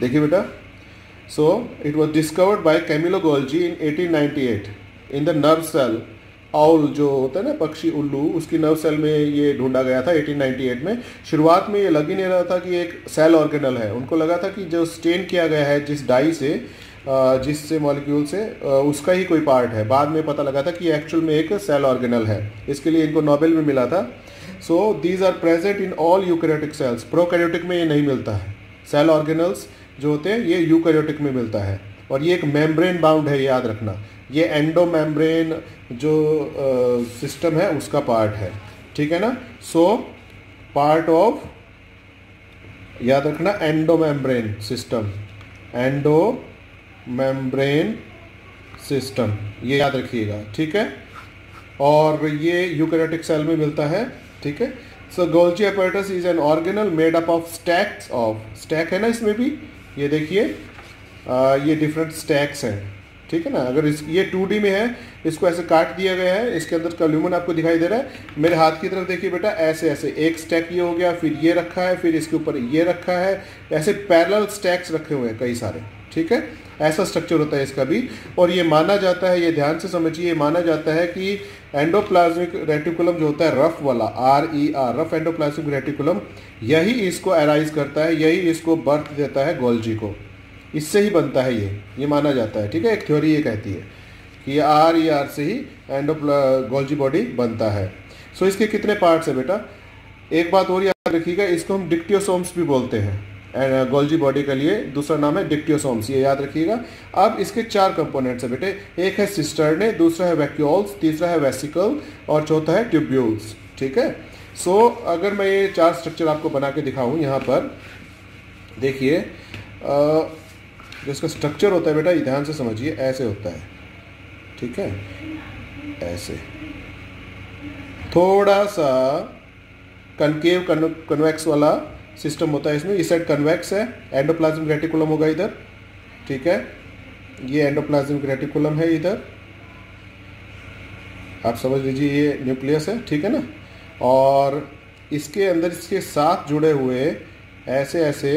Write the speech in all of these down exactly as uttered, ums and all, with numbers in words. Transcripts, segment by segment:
देखिए बेटा, so it was discovered by Camillo Golgi in eighteen ninety eight in the nerve cell. आउल जो होता है ना पक्षी उल्लू, उसकी नर्व सेल में ये ढूंढा गया था एटीन नाइंटी एट में। शुरुआत में ये लग ही नहीं रहा था कि एक सेल ऑर्गेनल है, उनको लगा था कि जो स्टेन किया गया है जिस डाई से, जिससे मॉलिक्यूल से, उसका ही कोई पार्ट है। बाद में पता लगा था कि एक्चुअल में एक सेल ऑर्गेनल है, इसके लिए इनको नोबेल भी मिला था। So these are present in all eukaryotic cells. Prokaryotic में ये नहीं मिलता है। सेल ऑर्गेनल्स जो होते हैं ये यूकैरियोटिक में मिलता है, और ये एक मेम्ब्रेन बाउंड है, याद रखना। ये एंडो मेम्ब्रेन जो सिस्टम uh, है उसका पार्ट है, ठीक है ना। सो पार्ट ऑफ, याद रखना, endo membrane system, endo membrane system, ये याद रखिएगा, ठीक है। और ये यूकैरियोटिक सेल में मिलता है, ठीक है। So Golgi apparatus is an organelle made up of stacks of, stack है ना इसमें भी, ये देखिए ये डिफरेंट स्टैक्स हैं, ठीक है ना। अगर इस ये टू डी में है, इसको ऐसे काट दिया गया है, इसके अंदर का ल्यूमन आपको दिखाई दे रहा है। मेरे हाथ की तरफ देखिए बेटा, ऐसे ऐसे एक स्टैक ये हो गया, फिर ये रखा है, फिर इसके ऊपर ये रखा है, ऐसे पैरेलल स्टैक्स रखे हुए हैं कई सारे, ठीक है। ऐसा स्ट्रक्चर होता है इसका भी। और ये माना जाता है, ये ध्यान से समझिए, ये माना जाता है कि एंडोप्लाज्मिक रेटिकुलम जो होता है रफ वाला, R E R, rough endoplasmic reticulum, यही इसको अराइज करता है, यही इसको बर्थ देता है गोल्जी को। इससे ही बनता है ये ये माना जाता है, ठीक है। एक थ्योरी ये कहती है कि आर ई आर से ही एंडो गोल्जी बॉडी बनता है। सो इसके कितने पार्ट्स है बेटा, एक बात और याद रखिएगा, इसको हम डिक्टियोसोम्स भी बोलते हैं। एंड गोल्जी बॉडी के लिए दूसरा नाम है डिक्टियोसोम्स, ये याद रखिएगा। अब इसके चार कंपोनेंट्स है बेटे, एक है सिस्टर्ने, दूसरा है वैक्यूल्स, तीसरा है वेसिकल, और चौथा है ट्यूब्यूल्स, ठीक है। सो so, अगर मैं ये चार स्ट्रक्चर आपको बना के दिखाऊं, यहाँ पर देखिए जो इसका स्ट्रक्चर होता है बेटा, ये ध्यान से समझिए, ऐसे होता है, ठीक है, ऐसे थोड़ा सा कनकेव कन्वेक्स वाला सिस्टम होता है इसमें। इस साइड कन्वेक्स है, एंडोप्लाज्मिक रेटिकुलम होगा इधर, ठीक है, ये एंडोप्लाज्मिक रेटिकुलम है इधर, आप समझ लीजिए ये न्यूक्लियस है, ठीक है ना। और इसके अंदर इसके साथ जुड़े हुए ऐसे ऐसे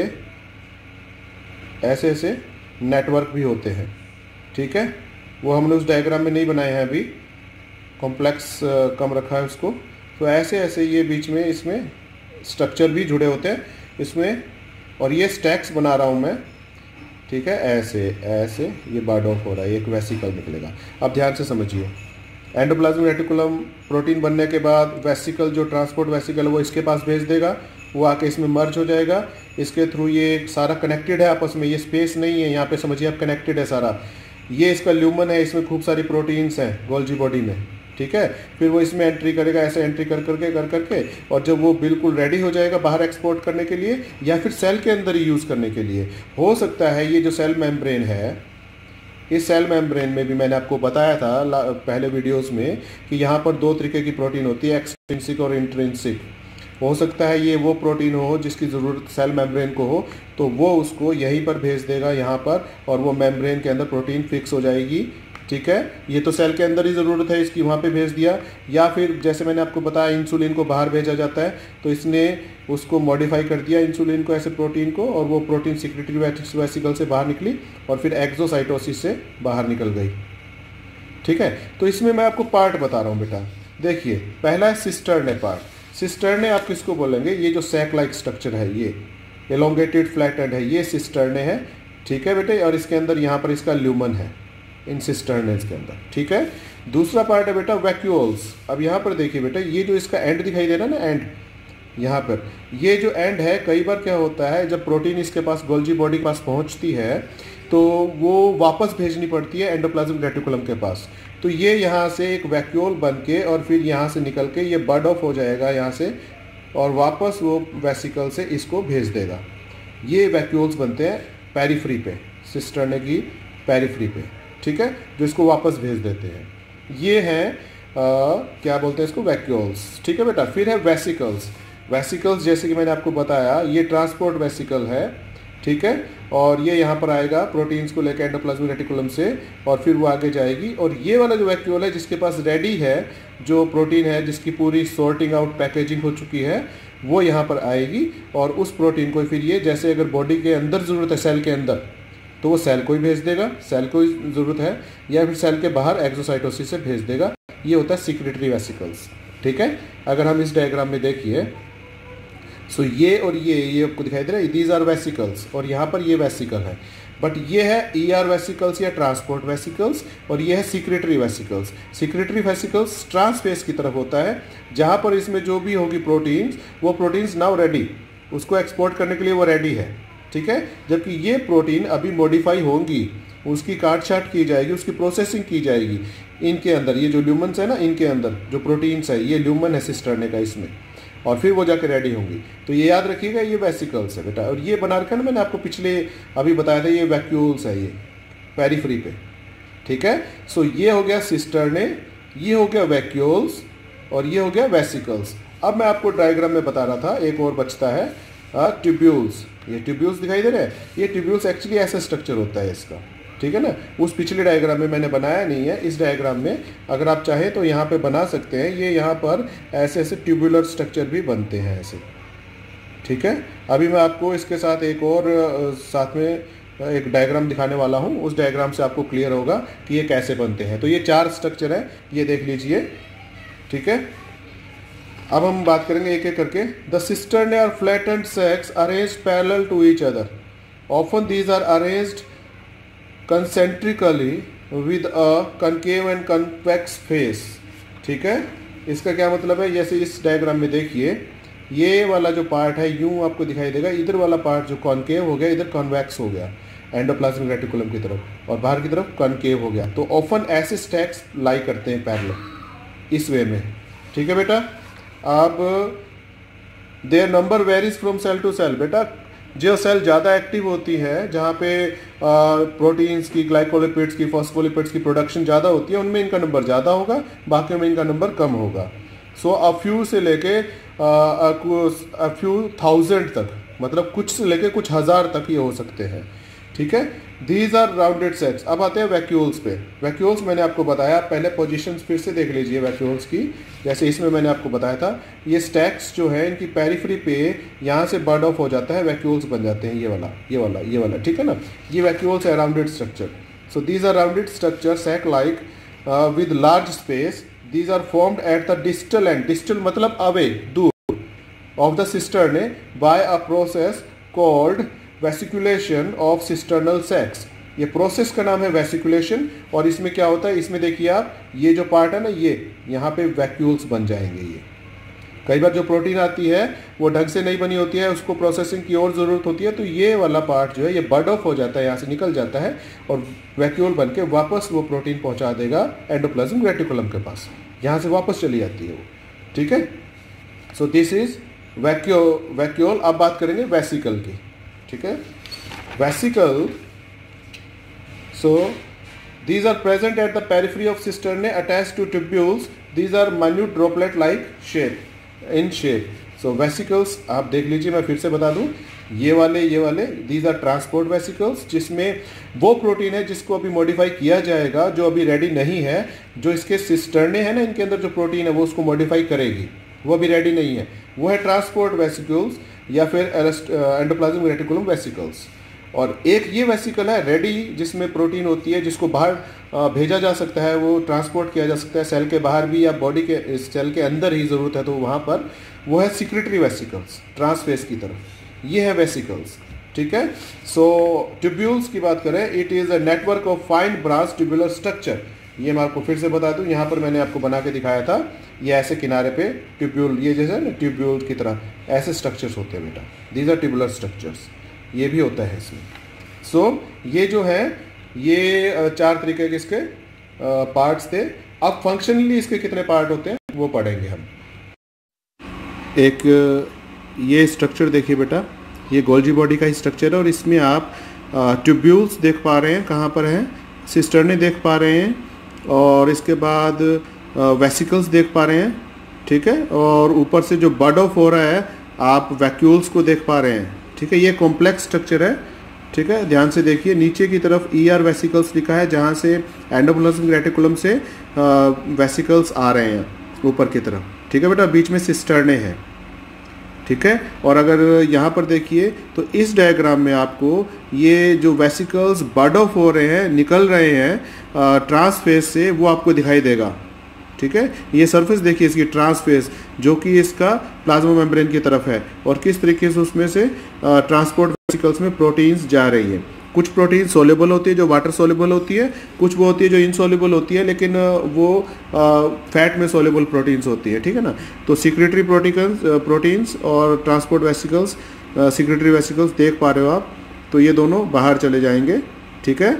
ऐसे ऐसे नेटवर्क भी होते हैं, ठीक है। वो हमने उस डायग्राम में नहीं बनाए हैं अभी, कॉम्प्लेक्स कम रखा है उसको। तो ऐसे ऐसे ये बीच में इसमें स्ट्रक्चर भी जुड़े होते हैं इसमें, और ये स्टैक्स बना रहा हूँ मैं, ठीक है, ऐसे ऐसे ये बार्ड ऑफ हो रहा है, एक वेसिकल निकलेगा। अब ध्यान से समझिए, एंडोप्लाज्मिक रेटिकुलम प्रोटीन बनने के बाद वेसिकल, जो ट्रांसपोर्ट वेसिकल, वो इसके पास भेज देगा, वो आके इसमें मर्ज हो जाएगा, इसके थ्रू ये सारा कनेक्टेड है आपस में, ये स्पेस नहीं है यहाँ पे, समझिए आप, कनेक्टेड है सारा। ये इसका ल्यूमन है, इसमें खूब सारी प्रोटीन्स हैं गोल्जी बॉडी में, ठीक है। फिर वो इसमें एंट्री करेगा, ऐसे एंट्री कर करके कर करके, और जब वो बिल्कुल रेडी हो जाएगा बाहर एक्सपोर्ट करने के लिए, या फिर सेल के अंदर ही यूज़ करने के लिए हो सकता है। ये जो सेल मेम्ब्रेन है, इस सेल मेम्ब्रेन में भी मैंने आपको बताया था पहले वीडियोस में कि यहाँ पर दो तरीके की प्रोटीन होती है, एक्सट्रिंसिक और इंट्रिंसिक। हो सकता है ये वो प्रोटीन हो जिसकी ज़रूरत सेल मेम्ब्रेन को हो, तो वो उसको यहीं पर भेज देगा यहाँ पर, और वो मेम्ब्रेन के अंदर प्रोटीन फिक्स हो जाएगी, ठीक है। ये तो सेल के अंदर ही ज़रूरत है इसकी, वहाँ पे भेज दिया। या फिर जैसे मैंने आपको बताया इंसुलिन को बाहर भेजा जाता है, तो इसने उसको मॉडिफाई कर दिया इंसुलिन को, ऐसे प्रोटीन को, और वो प्रोटीन सिक्रेटरी वेसिकल से बाहर निकली और फिर एक्सोसाइटोसिस से बाहर निकल गई, ठीक है। तो इसमें मैं आपको पार्ट बता रहा हूँ बेटा। देखिए, पहला है सिस्टर्ने पार्ट। सिस्टर्ने आप किसको बोलेंगे, ये जो सैक लाइक स्ट्रक्चर है, ये एलोंगेटेड फ्लैटेड है, ये सिस्टर्ने है, ठीक है बेटे। और इसके अंदर यहाँ पर इसका ल्यूमन है इन सिस्टर्नेस के अंदर, ठीक है। दूसरा पार्ट है बेटा वैक्यूल्स। अब यहाँ पर देखिए बेटा, ये जो इसका एंड दिखाई दे रहा है ना, एंड, यहाँ पर ये जो एंड है, कई बार क्या होता है जब प्रोटीन इसके पास गोल्जी बॉडी के पास पहुँचती है तो वो वापस भेजनी पड़ती है एंडोप्लाज्मिक रेटिकुलम के पास। तो ये यहाँ से एक वैक्यूल बन के और फिर यहाँ से निकल के ये बर्ड ऑफ हो जाएगा यहाँ से, और वापस वो वेसिकल से इसको भेज देगा। ये वैक्यूल्स बनते हैं पेरिफ्री पे, सिस्टर्ने की पेरिफ्री पे, ठीक है, जो इसको वापस भेज देते हैं। ये हैं क्या बोलते हैं इसको, वैक्यूल्स, ठीक है बेटा। फिर है वेसिकल्स। वेसिकल्स जैसे कि मैंने आपको बताया, ये ट्रांसपोर्ट वेसिकल है, ठीक है। और ये यहाँ पर आएगा प्रोटीन्स को लेकर एंडोप्लाज्मिक रेटिकुलम से, और फिर वो आगे जाएगी। और ये वाला जो वैक्यूल है जिसके पास रेडी है जो प्रोटीन है, जिसकी पूरी सॉर्टिंग आउट पैकेजिंग हो चुकी है, वो यहाँ पर आएगी। और उस प्रोटीन को फिर ये, जैसे अगर बॉडी के अंदर ज़रूरत है सेल के अंदर, तो वो सेल को ही भेज देगा, सेल को ही ज़रूरत है, या फिर सेल के बाहर एक्सोसाइटोसिस से भेज देगा। ये होता है सिक्रेटरी वेसिकल्स। ठीक है। अगर हम इस डायग्राम में देखिए, सो so ये और ये ये आपको दिखाई दे रहा है, दीज आर वेसिकल्स, और यहाँ पर ये वेसिकल है। बट ये है ई आर वेसिकल्स या ट्रांसपोर्ट वेसिकल्स, और ये है secretory vesicles. Secretory vesicles trans face की तरफ होता है, जहाँ पर इसमें जो भी होगी प्रोटीन्स, वो प्रोटीन्स नाउ रेडी, उसको एक्सपोर्ट करने के लिए वो रेडी है। ठीक है। जबकि ये प्रोटीन अभी मॉडिफाई होंगी, उसकी काट छाट की जाएगी, उसकी प्रोसेसिंग की जाएगी इनके अंदर। ये जो ल्यूमन्स है ना, इनके अंदर जो प्रोटीन्स है, ये ल्यूमन है सिस्टर्ने का इसमें, और फिर वो जाके रेडी होंगी। तो ये याद रखिएगा, ये वेसिकल्स है बेटा। और ये बना रखा है ना मैंने आपको पिछले अभी बताया था, ये वैक्यूल्स है, ये पेरिफ्री पे। ठीक है। सो ये हो गया सिस्टर्ने, ये हो गया वैक्यूल्स, और ये हो गया वेसिकल्स। अब मैं आपको डायग्राम में बता रहा था, एक और बचता है ट्यूब्यूल्स। ये ट्यूब्यूल्स दिखाई दे रहे हैं, ये ट्यूब्यूल्स एक्चुअली ऐसा स्ट्रक्चर होता है इसका। ठीक है ना। उस पिछले डायग्राम में मैंने बनाया नहीं है, इस डायग्राम में अगर आप चाहें तो यहाँ पे बना सकते हैं। ये यहाँ पर ऐसे ऐसे ट्यूबुलर स्ट्रक्चर भी बनते हैं ऐसे। ठीक है। अभी मैं आपको इसके साथ एक और साथ में एक डायग्राम दिखाने वाला हूँ, उस डायग्राम से आपको क्लियर होगा कि ये कैसे बनते हैं। तो ये चार स्ट्रक्चर है, ये देख लीजिए। ठीक है। अब हम बात करेंगे एक एक करके। The cisternae are flattened sacs arranged parallel to each other. Often these are arranged concentrically with a concave and convex face। ठीक है। इसका क्या मतलब है, जैसे इस डायग्राम में देखिए, ये वाला जो पार्ट है यूं आपको दिखाई देगा, इधर वाला पार्ट जो कॉन्केव हो गया, इधर कॉन्वेक्स हो गया एंडोप्लाज्मिक रेटिकुलम की तरफ, और बाहर की तरफ कॉन्केव हो गया। तो ऑफन ऐसे स्टैक्स लाई करते हैं पैरेलल इस वे में। ठीक है बेटा। अब their number varies from cell to cell. बेटा जो सेल ज़्यादा एक्टिव होती है, जहाँ पे प्रोटीन्स की, ग्लाइकोलिपिड्स की, फॉस्फोलिपिड्स की प्रोडक्शन ज़्यादा होती है, उनमें इनका नंबर ज़्यादा होगा, बाकी में इनका नंबर कम होगा। सो अ फ्यू से लेके अ फ्यू थाउजेंड तक, मतलब कुछ से लेके कुछ हज़ार तक ये हो सकते हैं। ठीक है। These are rounded sets. अब आते हैं वैक्यूल्स पे। वैक्यूल्स मैंने आपको बताया, पहले पोजीशंस फिर से देख लीजिए वैक्यूल्स की। जैसे इसमें मैंने आपको बताया था, ये स्टैक्स जो है इनकी पेरिफ्री पे यहाँ से बर्ड ऑफ हो जाता है, वैक्यूल्स बन जाते हैं, ये वाला ये वाला ये वाला। ठीक है ना। ये वैक्यूल्स है rounded structure. So these are rounded structure sac like with large space. These are formed at the distal end, distal मतलब अवे, दूर, of the cisternae by a process called vesiculation of cisternal sacs. ये process का नाम है वेसिकुलेशन। और इसमें क्या होता है, इसमें देखिए आप, ये जो पार्ट है ना, ये यहाँ पे वैक्यूल्स बन जाएंगे। ये कई बार जो प्रोटीन आती है वो ढंग से नहीं बनी होती है, उसको प्रोसेसिंग की और ज़रूरत होती है, तो ये वाला पार्ट जो है ये बर्ड ऑफ हो जाता है, यहाँ से निकल जाता है, और वैक्यूल बन के वापस वो प्रोटीन पहुँचा देगा एंडोप्लाज्मिक रेटिकुलम के पास, यहाँ से वापस चली जाती है वो। ठीक है। So this is vacuole vacuole. अब बात करेंगे वेसिकल की। ठीक है। Vesicle, so these are present at the periphery of cisternae attached to tubules. These are minute droplet like shape in shape. So vesicles आप देख लीजिए, मैं फिर से बता दूं, ये वाले ये वाले these are transport vesicles, जिसमें वो प्रोटीन है जिसको अभी मॉडिफाई किया जाएगा, जो अभी रेडी नहीं है। जो इसके सिस्टर्ने है ना, इनके अंदर जो प्रोटीन है वो उसको मॉडिफाई करेगी, वो अभी रेडी नहीं है, वो है ट्रांसपोर्ट वेसिकल्स या फिर एंडोप्लाज्मिक रेटिकुलम वेसिकल्स। और एक ये वेसिकल है रेडी, जिसमें प्रोटीन होती है, जिसको बाहर भेजा जा सकता है, वो ट्रांसपोर्ट किया जा सकता है सेल के बाहर भी, या बॉडी के सेल के अंदर ही ज़रूरत है तो वहाँ पर, वो है सिक्रेटरी वेसिकल्स ट्रांसफेस की तरफ। ये है वेसिकल्स। ठीक है। सो ट्यूब्यूल्स की बात करें, it is a network of fine branch tubular structure. ये मैं आपको फिर से बता दूं, यहाँ पर मैंने आपको बना के दिखाया था, ये ऐसे किनारे पे ट्यूब्यूल, ये जैसे ना ट्यूब्यूल की तरह ऐसे स्ट्रक्चर्स होते हैं बेटा, दीज आर ट्यूबुलर स्ट्रक्चर्स। ये भी होता है इसमें। सो so, ये जो है ये चार तरीके के इसके पार्ट्स थे। अब फंक्शनली इसके कितने पार्ट होते हैं वो पढ़ेंगे हम। एक ये स्ट्रक्चर देखिए बेटा, ये गोल्जी बॉडी का ही स्ट्रक्चर है, और इसमें आप ट्यूब्यूल्स देख पा रहे हैं, कहाँ पर हैं, सिस्टर्ने देख पा रहे हैं, और इसके बाद वेसिकल्स देख पा रहे हैं। ठीक है। और ऊपर से जो बर्ड ऑफ हो रहा है, आप वैक्यूल्स को देख पा रहे हैं। ठीक है। ये कॉम्प्लेक्स स्ट्रक्चर है, ठीक है, ध्यान से देखिए नीचे की तरफ ई आर वेसिकल्स लिखा है, जहाँ से एंडोप्लाज्मिक रेटिकुलम से वेसिकल्स आ रहे हैं ऊपर की तरफ। ठीक है बेटा, बीच में सिस्टर्ने हैं। ठीक है, और अगर यहाँ पर देखिए तो इस डायग्राम में आपको ये जो वेसिकल्स बर्ड ऑफ हो रहे हैं, निकल रहे हैं ट्रांसफेस से, वो आपको दिखाई देगा। ठीक है, ये सरफेस देखिए इसकी ट्रांसफेस, जो कि इसका प्लाज्मा मेम्ब्रेन की तरफ है, और किस तरीके से उसमें से ट्रांसपोर्ट वेसिकल्स में प्रोटीन्स जा रही है। कुछ प्रोटीन सोलेबल होती है जो वाटर सोलेबल होती है, कुछ वो होती है जो इनसोलेबल होती है, लेकिन वो फैट में सोलेबल प्रोटीन्स होती है। ठीक है ना, तो सिक्रेटरी प्रोटीन्स प्रोटीन्स और ट्रांसपोर्ट वेसिकल्स, सिक्रेटरी वेसिकल्स देख पा रहे हो आप, तो ये दोनों बाहर चले जाएंगे। ठीक है,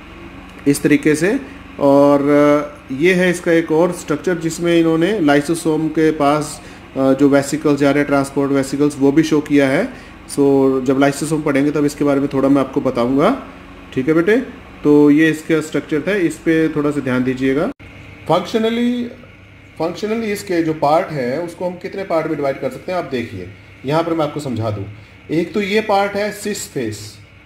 इस तरीके से। और ये है इसका एक और स्ट्रक्चर जिसमें इन्होंने लाइसोसोम के पास जो वेसिकल्स जा रहे हैं, ट्रांसपोर्ट वेसिकल्स, वो भी शो किया है। सो so, जब लाइसोसोम पढ़ेंगे तब इसके बारे में थोड़ा मैं आपको बताऊंगा। ठीक है बेटे, तो ये इसका स्ट्रक्चर था, इस पर थोड़ा सा ध्यान दीजिएगा। फंक्शनली फंक्शनली इसके जो पार्ट है उसको हम कितने पार्ट में डिवाइड कर सकते हैं, आप देखिए यहाँ पर मैं आपको समझा दूँ। एक तो ये पार्ट है सिस फेस,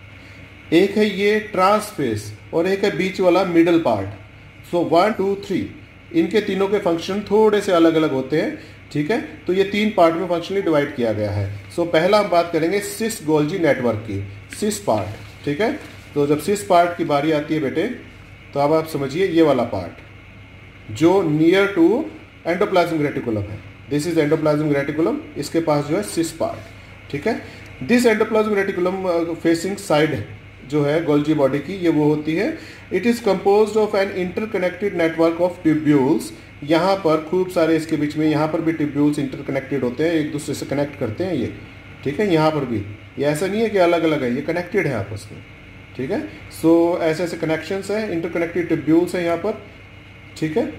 एक है ये ट्रांस फेस, और एक है बीच वाला middle part. So one two three, इनके तीनों के फंक्शन थोड़े से अलग अलग होते हैं। ठीक है, तो ये तीन पार्ट में फंक्शनली डिवाइड किया गया है। सो so, पहला हम बात करेंगे सिस गोल्जी नेटवर्क की, सिस पार्ट। ठीक है, तो जब सिस पार्ट की बारी आती है बेटे, तो अब आप समझिए ये वाला पार्ट जो नियर टू एंडोप्लाज्मिक रेटिकुलम है, दिस इज एंडोप्लाज्मिक रेटिकुलम, इसके पास जो है सिस पार्ट। ठीक है, this endoplasmic reticulum facing side जो है गोल्जी बॉडी की, ये वो होती है। It is composed of an interconnected network of tubules. यहाँ पर खूब सारे इसके बीच में, यहाँ पर भी ट्यूब्यूल्स इंटरकनेक्टेड होते हैं, एक दूसरे से कनेक्ट करते हैं ये। ठीक है, यहाँ पर भी, ये ऐसा नहीं है कि अलग अलग है, ये कनेक्टेड है आपस में। ठीक है, सो ऐसे ऐसे कनेक्शंस हैं, इंटरकनेक्टेड ट्यूब्यूल्स हैं यहाँ पर। ठीक है,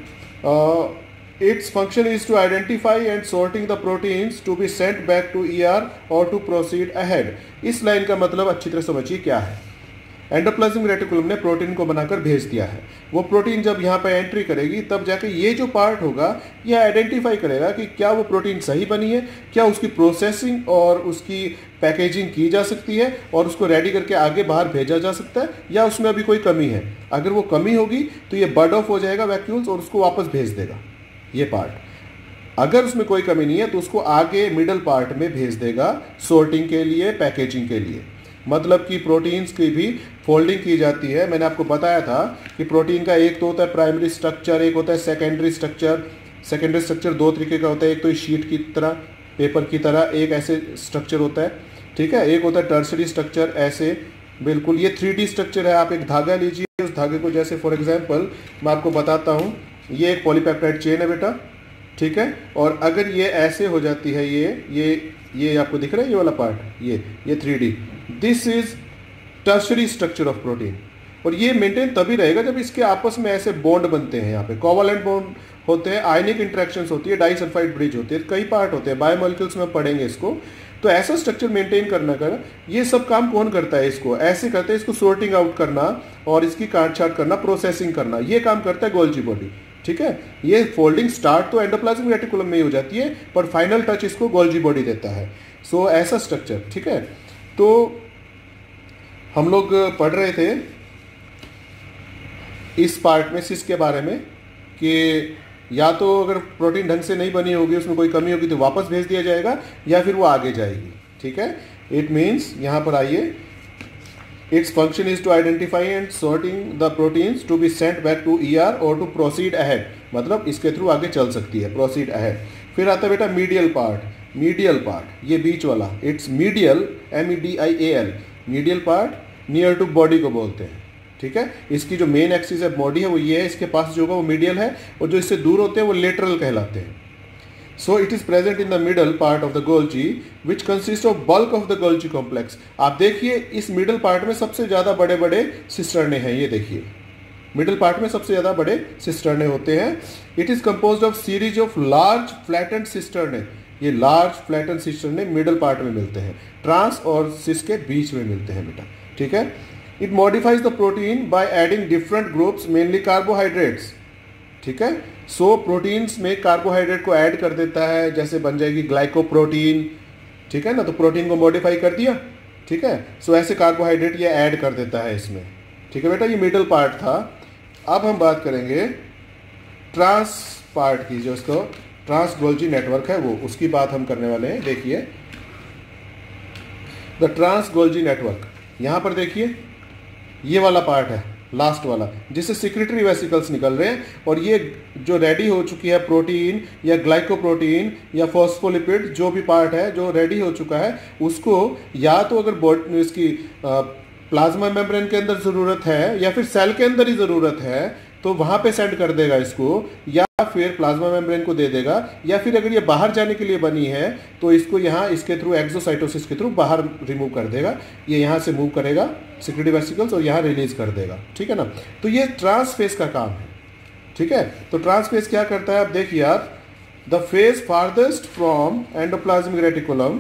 its function is to identify and sorting the proteins to be sent back to E R or to proceed ahead. इस लाइन का मतलब अच्छी तरह समझिए क्या है। एंडोप्लाज्मिक रेटिकुलम ने प्रोटीन को बनाकर भेज दिया है, वो प्रोटीन जब यहाँ पे एंट्री करेगी तब जाके ये जो पार्ट होगा ये आइडेंटिफाई करेगा कि क्या वो प्रोटीन सही बनी है, क्या उसकी प्रोसेसिंग और उसकी पैकेजिंग की जा सकती है और उसको रेडी करके आगे बाहर भेजा जा सकता है, या उसमें अभी कोई कमी है। अगर वो कमी होगी तो ये बर्ड ऑफ हो जाएगा वैक्यूल्स और उसको वापस भेज देगा ये पार्ट। अगर उसमें कोई कमी नहीं है तो उसको आगे मिडल पार्ट में भेज देगा सॉर्टिंग के लिए, पैकेजिंग के लिए। मतलब कि प्रोटीन्स की भी फोल्डिंग की जाती है। मैंने आपको बताया था कि प्रोटीन का एक तो होता है प्राइमरी स्ट्रक्चर, एक होता है सेकेंडरी स्ट्रक्चर। सेकेंडरी स्ट्रक्चर दो तरीके का होता है, एक तो शीट की तरह, पेपर की तरह एक ऐसे स्ट्रक्चर होता है। ठीक है, एक होता है टर्सरी स्ट्रक्चर, ऐसे बिल्कुल ये थ्री डी स्ट्रक्चर है। आप एक धागा लीजिए, उस धागे को जैसे फॉर एग्जाम्पल मैं आपको बताता हूँ, ये एक पॉलीपेप्टाइड चेन है बेटा। ठीक है, और अगर ये ऐसे हो जाती है, ये ये ये आपको दिख रहा है ये वाला पार्ट, ये ये three D, this is tertiary structure of protein. और ये मेंटेन तभी रहेगा जब इसके आपस में ऐसे बॉन्ड बनते हैं। यहाँ पे कोवलेंट बॉन्ड होते हैं, आयनिक इंटरेक्शंस होती है, डाइसल्फाइड ब्रिज होती है, कई पार्ट होते हैं, बायोमोलिक्यूल्स में पढ़ेंगे इसको। तो ऐसा स्ट्रक्चर मेंटेन करना कर, ये सब काम कौन करता है? इसको ऐसे करते हैं, इसको सोर्टिंग आउट करना और इसकी काट छाट करना, प्रोसेसिंग करना, ये काम करता है गोल्जी बॉडी। ठीक है, ये फोल्डिंग स्टार्ट तो एंडोप्लाज्मिक रेटिकुलम में ही हो जाती है, पर फाइनल टच इसको गोल्जी बॉडी देता है। सो so, ऐसा स्ट्रक्चर। ठीक है, तो हम लोग पढ़ रहे थे इस पार्ट में सिस के बारे में कि या तो अगर प्रोटीन ढंग से नहीं बनी होगी, उसमें कोई कमी होगी तो वापस भेज दिया जाएगा, या फिर वो आगे जाएगी। ठीक है, इट मीन्स यहाँ पर आइए, its function is to identify and sorting the proteins to be sent back to E R or to proceed ahead, मतलब इसके थ्रू आगे चल सकती है, प्रोसीड अहेड। फिर आता है बेटा मीडियल पार्ट, मीडियल पार्ट ये बीच वाला, its medial, M E D I A L, medial part near to body को बोलते हैं। ठीक है, इसकी जो मेन एक्सिस है बॉडी है वो ये है, इसके पास जो होगा वो मीडियल है, और जो इससे दूर होते हैं वो लेटरल कहलाते हैं। So it is present in the middle part of the Golgi which consist of bulk of the Golgi complex. आप देखिए इस मिडल पार्ट में सबसे ज्यादा बड़े बड़े सिस्टर्ने हैं, ये देखिए मिडल पार्ट में सबसे ज्यादा बड़े सिस्टर्ने होते हैं। It is composed of series of large flattened cisternae, ये large flattened cisternae middle part में मिलते हैं, ट्रांस और सिस के बीच में मिलते हैं बेटा। ठीक है, it modifies the protein by adding different groups mainly carbohydrates. ठीक है, सो प्रोटीन्स में कार्बोहाइड्रेट को ऐड कर देता है, जैसे बन जाएगी ग्लाइकोप्रोटीन। ठीक है ना, तो प्रोटीन को मॉडिफाई कर दिया, ठीक है। सो ऐसे कार्बोहाइड्रेट ये ऐड कर देता है इसमें, ठीक है बेटा। ये मिडल पार्ट था। अब हम बात करेंगे ट्रांस पार्ट की, जो इसको ट्रांस गोल्जी नेटवर्क है वो, उसकी बात हम करने वाले हैं। देखिए द ट्रांस गोल्जी नेटवर्क, यहाँ पर देखिए ये वाला पार्ट है लास्ट वाला, जिससे सिक्रेटरी वेसिकल्स निकल रहे हैं। और ये जो रेडी हो चुकी है प्रोटीन या ग्लाइकोप्रोटीन या फॉस्फोलिपिड, जो भी पार्ट है जो रेडी हो चुका है, उसको या तो अगर बॉडी इसकी प्लाज्मा मेम्ब्रेन के अंदर ज़रूरत है या फिर सेल के अंदर ही ज़रूरत है तो वहाँ पे सेंड कर देगा इसको, या फिर प्लाज्मा मेम्ब्रेन को दे देगा, या फिर अगर ये बाहर जाने के लिए बनी है तो इसको यहाँ इसके थ्रू एक्सोसाइटोसिस के थ्रू बाहर रिमूव कर देगा। ये यहाँ से मूव करेगा सिक्रेटरी वेसिकल्स और यहाँ रिलीज कर देगा, ठीक है ना। तो ये ट्रांसफेज का काम है, ठीक है। तो ट्रांसफेज क्या करता है, आप देखिए आप, the face farthest from endoplasmic reticulum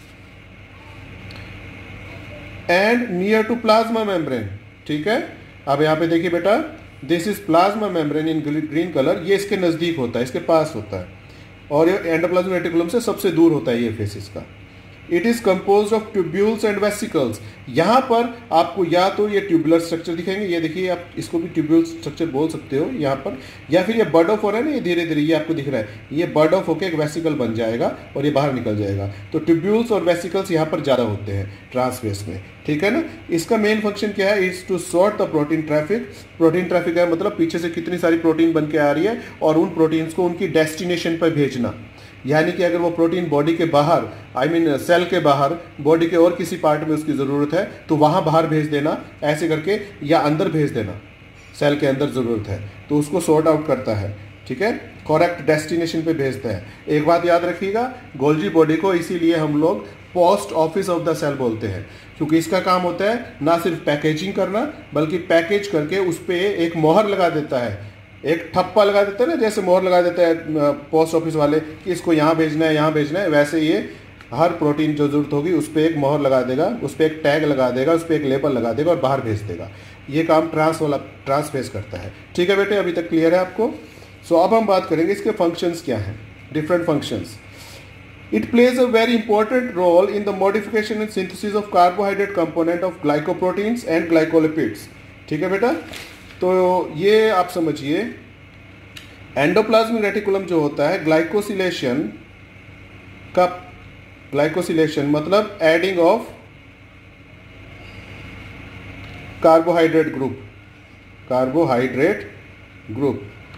and near to plasma membrane, ठीक है। अब यहाँ पे देखिए बेटा, this is plasma membrane in green colour, ये इसके नज़दीक होता है, इसके पास होता है, और ये एंडोप्लाज्मिक रेटिकुलम से सबसे दूर होता है ये फेस इसका। It is compose of tubules and vesicles. यहाँ पर आपको या तो ये ट्यूबुलर स्ट्रक्चर दिखेंगे, ये देखिए आप इसको भी ट्यूब्यूल स्ट्रक्चर बोल सकते हो यहाँ पर, या फिर ये बर्ड ऑफ हो रहा है ना, ये धीरे धीरे ये आपको दिख रहा है, ये बर्ड ऑफ होकर एक वेसिकल बन जाएगा और ये बाहर निकल जाएगा। तो ट्यूब्यूल्स और वेसिकल्स यहाँ पर ज़्यादा होते हैं ट्रांसफेस में, ठीक है ना। इसका मेन फंक्शन क्या है, is to sort the protein traffic. Protein traffic है मतलब पीछे से कितनी सारी प्रोटीन बन के आ रही है और उन प्रोटीन्स को उनकी डेस्टिनेशन पर भेजना। यानी कि अगर वो प्रोटीन बॉडी के बाहर, आई मीन सेल के बाहर, बॉडी के और किसी पार्ट में उसकी ज़रूरत है तो वहाँ बाहर भेज देना ऐसे करके, या अंदर भेज देना, सेल के अंदर ज़रूरत है तो उसको सॉर्ट आउट करता है, ठीक है, करेक्ट डेस्टिनेशन पे भेजता है। एक बात याद रखिएगा, गोल्जी बॉडी को इसीलिए हम लोग post office of the cell बोलते हैं, क्योंकि इसका काम होता है ना सिर्फ पैकेजिंग करना, बल्कि पैकेज करके उस पर एक मोहर लगा देता है, एक ठप्पा लगा देता है ना, जैसे मोहर लगा देता है पोस्ट ऑफिस वाले कि इसको यहाँ भेजना है यहाँ भेजना है, वैसे ये हर प्रोटीन जो जरूरत होगी उस पर एक मोहर लगा देगा, उस पर एक टैग लगा देगा, उस पर एक लेबल लगा देगा और बाहर भेज देगा। ये काम ट्रांस वाला ट्रांसफेज करता है, ठीक है बेटे, अभी तक क्लियर है आपको। सो अब हम बात करेंगे इसके फंक्शंस क्या हैं, different functions. It plays a very important role in the modification and synthesis of carbohydrate component of glycoproteins and glycolipids, ठीक है बेटा। तो ये आप समझिए, एंडोप्लाज्मिक रेटिकुलम जो होता है, ग्लाइकोसिलेशन का, ग्लाइकोसिलेशन मतलब adding of carbohydrate group, carbohydrate group,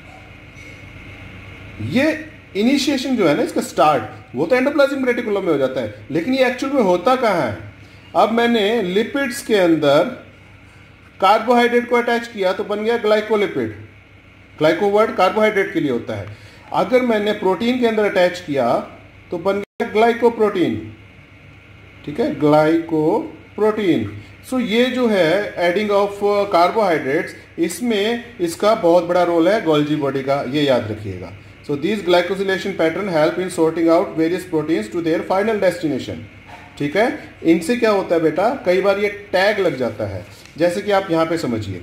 ये इनिशिएशन जो है ना इसका स्टार्ट, वो तो एंडोप्लाज्मिक रेटिकुलम में हो जाता है, लेकिन ये एक्चुअल में होता कहाँ है। अब मैंने लिपिड्स के अंदर कार्बोहाइड्रेट को अटैच किया तो बन गया ग्लाइकोलिपिड। ग्लाइको वर्ड कार्बोहाइड्रेट के लिए होता है। अगर मैंने प्रोटीन के अंदर अटैच किया तो बन गया ग्लाइकोप्रोटीन, ठीक है, ग्लाइकोप्रोटीन। सो ये जो है एडिंग ऑफ कार्बोहाइड्रेट्स, इसमें इसका बहुत बड़ा रोल है गोल्जी बॉडी का, ये याद रखिएगा। So this glycosylation pattern help in sorting out various proteins to their final destination, ठीक है। इनसे क्या होता है बेटा, कई बार ये टैग लग जाता है, जैसे कि आप यहां पे समझिए,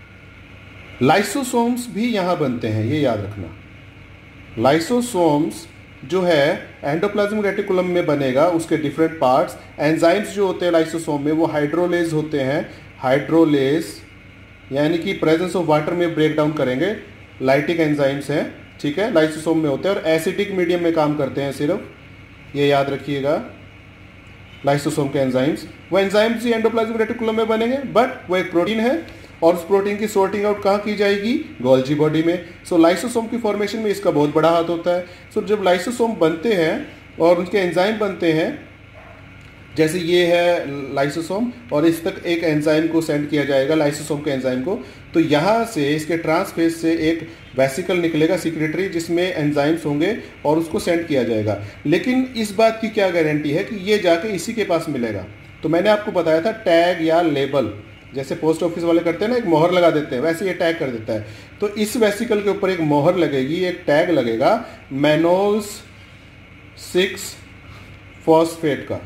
लाइसोसोम्स भी यहां बनते हैं, ये याद रखना। लाइसोसोम्स जो है एंडोप्लाज्मिक रेटिकुलम में बनेगा, उसके डिफरेंट पार्ट्स, एंजाइम्स जो होते हैं लाइसोसोम में वो हाइड्रोलेज होते हैं, हाइड्रोलेज यानी कि प्रेजेंस ऑफ वाटर में ब्रेक डाउन करेंगे, लाइटिक एंजाइम्स हैं, ठीक है, लाइसोसोम में होते हैं और एसिडिक मीडियम में काम करते हैं सिर्फ, ये याद रखिएगा। लाइसोसोम के एंजाइम्स, वो एंजाइम्स ही एंडोप्लाज्मिक रेटिकुलम में बनेंगे, बट वो एक प्रोटीन है और उस प्रोटीन की सॉर्टिंग आउट कहाँ की जाएगी, गोल्जी बॉडी में। सो so, लाइसोसोम की फॉर्मेशन में इसका बहुत बड़ा हाथ होता है। सो so, जब लाइसोसोम बनते हैं और उनके एंजाइम बनते हैं, जैसे ये है लाइसोसोम और इस तक एक एंजाइम को सेंड किया जाएगा, लाइसोसोम के एंजाइम को, तो यहाँ से इसके ट्रांसफेज से एक वेसिकल निकलेगा सिक्रेटरी, जिसमें एंजाइम्स होंगे और उसको सेंड किया जाएगा। लेकिन इस बात की क्या गारंटी है कि ये जाके इसी के पास मिलेगा। तो मैंने आपको बताया था टैग या लेबल, जैसे पोस्ट ऑफिस वाले करते हैं ना, एक मोहर लगा देते हैं, वैसे ये टैग कर देता है। तो इस वेसिकल के ऊपर एक मोहर लगेगी, एक टैग लगेगा मैनोज सिक्स फॉस्फेट का,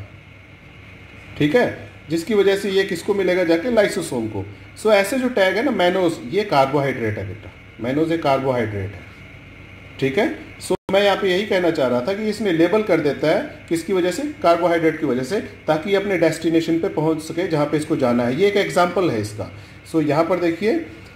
ठीक है, जिसकी वजह से ये किसको मिलेगा, जाके लाइसोसोम को। सो ऐसे जो टैग है ना मैनोज, ये कार्बोहाइड्रेट है बेटा, मैनोज एक कार्बोहाइड्रेट है, ठीक है। सो मैं यहाँ पे यही कहना चाह रहा था कि इसने लेबल कर देता है किसकी वजह से, कार्बोहाइड्रेट की वजह से, ताकि ये अपने डेस्टिनेशन पे पहुँच सके जहाँ पे इसको जाना है। ये एक एग्जाम्पल है इसका। सो so, यहाँ पर देखिए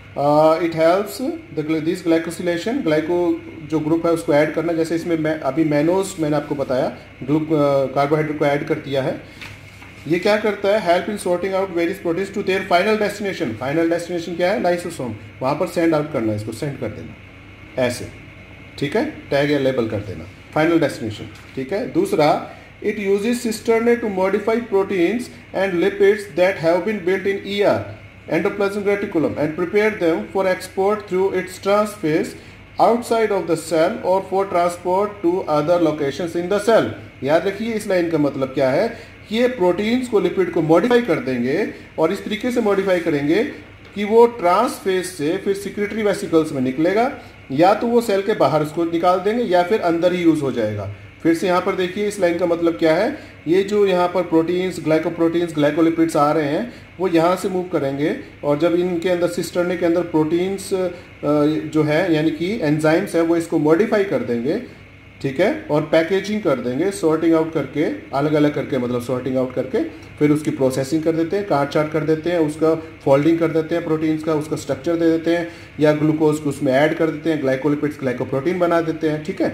it helps this glycosylation, glyco जो ग्रुप है उसको ऐड करना। जैसे इसमें मैं अभी मैनोज मैंने आपको बताया ग्लूक कार्बोहाइड्रेट को ऐड कर दिया है। ये क्या करता है, help in sorting out various proteins to their final destination. Final destination क्या है, लाइसोसोम, वहाँ पर सेंड आउट करना है, इसको सेंड कर देना ऐसे, ठीक है, टैग या लेबल कर देना, फाइनल डेस्टिनेशन, ठीक है। दूसरा, it uses cisternae to modify proteins and lipids that have been built in ER endoplasmic reticulum and prepare them for export through its trans face outside of the cell or for transport to other locations in the cell. याद रखिए इस line का मतलब क्या है, ये proteins को, lipid को मॉडिफाई कर देंगे और इस तरीके से मॉडिफाई करेंगे कि वो ट्रांसफेस से फिर सिक्रेटरी वेसिकल्स में निकलेगा, या तो वो सेल के बाहर उसको निकाल देंगे या फिर अंदर ही यूज हो जाएगा। फिर से यहाँ पर देखिए इस लाइन का मतलब क्या है, ये जो यहाँ पर प्रोटीन्स, ग्लाइकोप्रोटीन्स, ग्लाइकोलिपिड्स आ रहे हैं वो यहाँ से मूव करेंगे, और जब इनके अंदर सिस्टर्ने के अंदर प्रोटीन्स जो है यानी कि एंजाइम्स है वो इसको मॉडिफाई कर देंगे, ठीक है, और पैकेजिंग कर देंगे, सॉर्टिंग आउट करके, अलग अलग करके, मतलब सॉर्टिंग आउट करके फिर उसकी प्रोसेसिंग कर देते हैं, काट चाट कर देते हैं, उसका फोल्डिंग कर देते हैं प्रोटीन्स का, उसका स्ट्रक्चर दे देते हैं, या ग्लूकोज को उसमें ऐड कर देते हैं, ग्लाइकोलिपिड्स ग्लाइकोप्रोटीन बना देते हैं, ठीक है,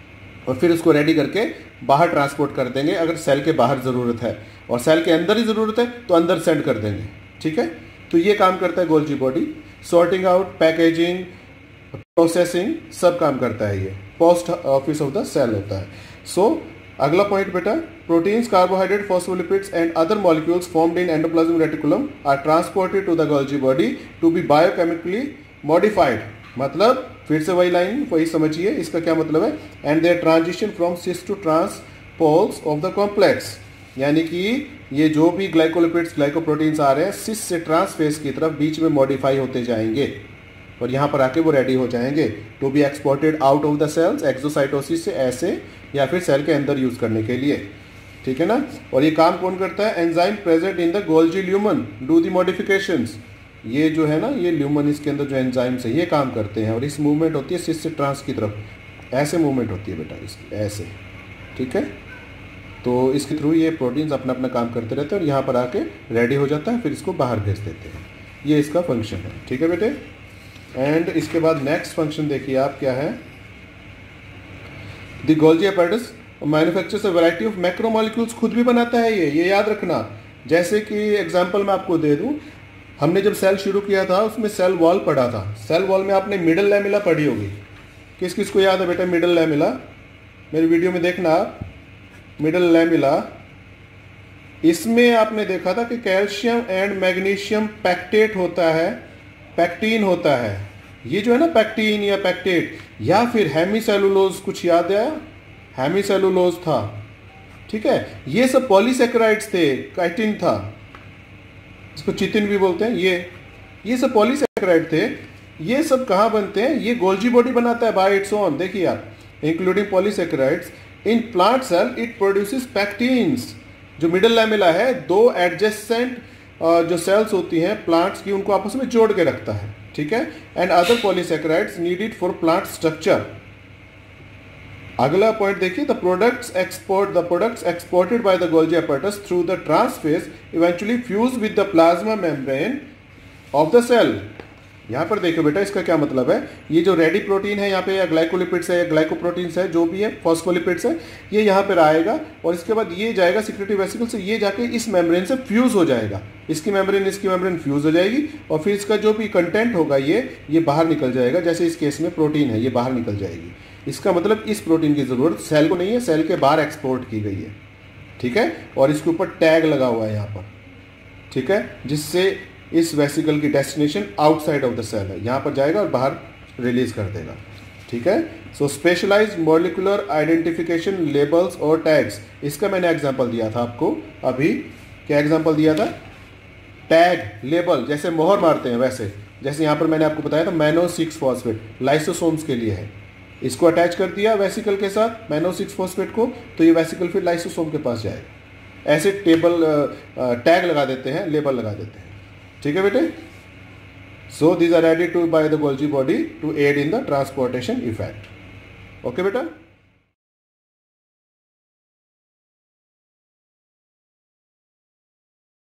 और फिर उसको रेडी करके बाहर ट्रांसपोर्ट कर देंगे अगर सेल के बाहर ज़रूरत है, और सेल के अंदर ही ज़रूरत है तो अंदर सेंड कर देंगे, ठीक है। तो ये काम करता है Golgi body, sorting out, packaging, processing, सब काम करता है, ये post office of the cell होता है। सो so, अगला पॉइंट बेटा, proteins, carbohydrate, phospholipids and other molecules formed in endoplasmic reticulum are transported to the Golgi body to be biochemically modified. मतलब फिर से वही लाइन वही समझिए, इसका क्या मतलब है, and their transition from cis to trans poles of the complex, यानी कि ये जो भी ग्लाइकोलिपिड्स, ग्लाइकोप्रोटीन्स आ रहे हैं सिस से ट्रांस फेस की तरफ बीच में मॉडिफाई होते जाएंगे और यहाँ पर आके वो रेडी हो जाएंगे to be exported out of the cells exocytosis से ऐसे, या फिर सेल के अंदर यूज करने के लिए, ठीक है ना। और ये काम कौन करता है, enzyme present in the Golgi lumen do the modifications. ये जो है ना, ये ल्यूमन, इसके अंदर जो एंजाइम्स है ये काम करते हैं, और इस मूवमेंट होती है सिस से ट्रांस की तरफ, ऐसे मूवमेंट होती है बेटा इसकी, ऐसे, ठीक है। तो इसके थ्रू ये प्रोटीन्स अपना अपना काम करते रहते हैं और यहाँ पर आके रेडी हो जाता है, फिर इसको बाहर भेज देते हैं। ये इसका फंक्शन है, ठीक है बेटे। एंड इसके बाद नेक्स्ट फंक्शन देखिए आप क्या है, the Golgi apparatus manufactures a variety of macromolecules, खुद भी बनाता है ये ये याद रखना। जैसे कि एग्जांपल मैं आपको दे दूं, हमने जब सेल शुरू किया था उसमें सेल वॉल पढ़ा था, सेल वॉल में आपने मिडल लैमिला पढ़ी होगी, किस किस को याद है बेटा मिडल लैमिला, मेरी वीडियो में देखना आप, मिडल लैमिला, इसमें आपने देखा था कि कैल्शियम एंड मैग्नीशियम पैक्टेट होता है, पैक्टीन होता है, ये जो है ना पैक्टीन या पैक्टेट, या फिर हेमीसेलुलोज, कुछ याद है, हेमीसेलुलोज था, ठीक है, ये सब पॉलीसेकेराइड्स थे, काइटिन था, इसको चितिन भी बोलते हैं, ये ये सब पॉलीसेकेराइड थे। ये सब कहाँ बनते हैं, ये गोल्जी बॉडी बनाता है बाय इट्स ओन, देखिए आप, including polysaccharides in plant cell it produces pectins. जो मिडल लैमेला है, दो एडजेसेंट जो सेल्स होती हैं प्लांट्स की, उनको आपस में जोड़ के रखता है, ठीक है, and other polysaccharides needed for plant structure. अगला पॉइंट देखिए, the products export the products exported by the Golgi apparatus through the trans face eventually fuse with the plasma membrane of the cell. यहाँ पर देखो बेटा इसका क्या मतलब है, ये जो रेडी प्रोटीन है यहाँ पे, या ग्लाइकोलिपिड्स है या ग्लाइकोप्रोटीन्स है, जो भी है, फॉस्फोलिपिड्स है, ये यहाँ पर आएगा और इसके बाद ये जाएगा सिक्रेटरी वेसिकल से, ये जाके इस मेम्ब्रेन से फ्यूज हो जाएगा, इसकी मेम्ब्रेन इसकी मेम्ब्रेन फ्यूज हो जाएगी, और फिर इसका जो भी कंटेंट होगा ये ये बाहर निकल जाएगा। जैसे इस केस में प्रोटीन है, ये बाहर निकल जाएगी। इसका मतलब इस प्रोटीन की ज़रूरत सेल को नहीं है, सेल के बाहर एक्सपोर्ट की गई है, ठीक है, और इसके ऊपर टैग लगा हुआ है यहाँ पर, ठीक है, जिससे इस वेसिकल की destination outside of the cell है, यहाँ पर जाएगा और बाहर रिलीज कर देगा, ठीक है। So specialized molecular identification labels और टैग्स, इसका मैंने एग्जांपल दिया था आपको अभी, क्या एग्जांपल दिया था, टैग लेबल, जैसे मोहर मारते हैं वैसे, जैसे यहाँ पर मैंने आपको बताया था मैनो सिक्स फॉस्फेट लाइसोसोम्स के लिए है, इसको अटैच कर दिया वेसिकल के साथ मैनो सिक्स फॉस्फेट को, तो ये वेसिकल फिर लाइसोसोम के पास जाएगा। ऐसे टेबल टैग लगा देते हैं, लेबल लगा देते हैं, ठीक है बेटे। So these are added to by the Golgi body to aid in the transportation effect. Okay बेटा।